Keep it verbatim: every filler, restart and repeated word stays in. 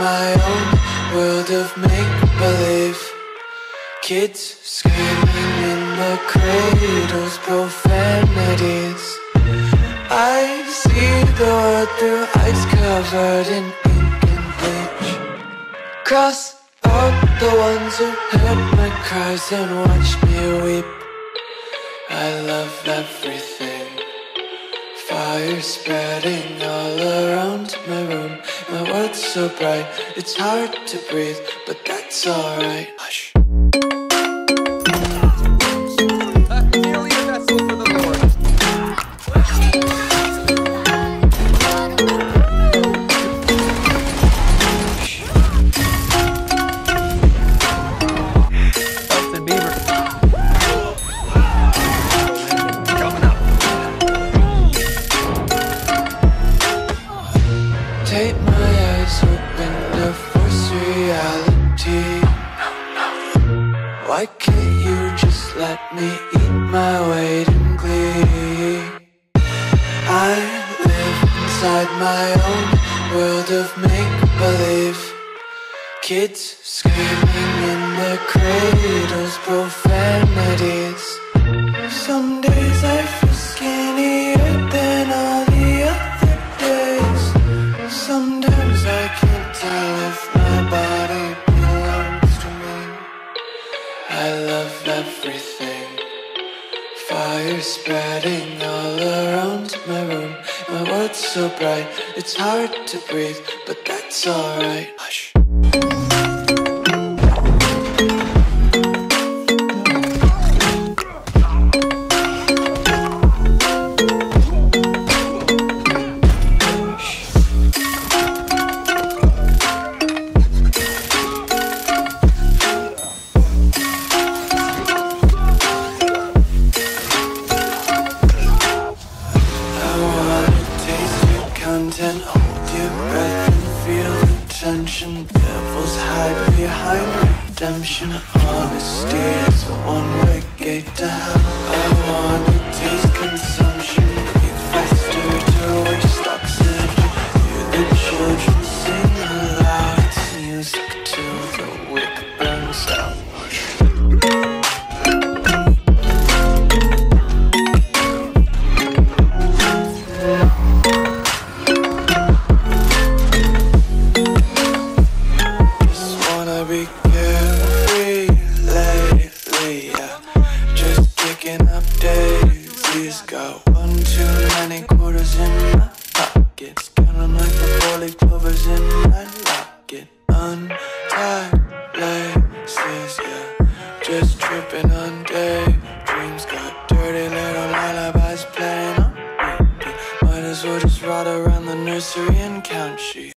my own world of make-believe. Kids screaming in the cradles, profanities. I see the world through ice covered in ink and bleach. Cross out the ones who heard my cries and watched me weep. I love everything. Fire spreading all around my room. My world's so bright, it's hard to breathe, but that's alright. Hush. Take my eyes open to force reality. Why can't you just let me eat my weight in glee? I live inside my own world of make-believe. Kids screaming in their cradles, profanities. Some days I feel skinnier than all the other days. Sometimes I can't tell if my body belongs to me. I love everything. Fire spreading all around my room. My world's so bright, it's hard to breathe, but that's alright. Hush. Content, hold your breath and feel the tension. Devils hide behind redemption. Honesty is a one-way gate to hell. I wanna taste consumption. Breathe faster to waste oxygen. Hear the children sing aloud. It's music till the wick burns out. Be carefree lately, yeah. Just kicking up daisies. Got one too many quarters in my pockets. Count 'em like the four-leaf clovers in my locket. Untied laces, yeah. Just tripping on daydreams. Got dirty little lullabies playing on repeat. Might as well just ride around the nursery and count sheep.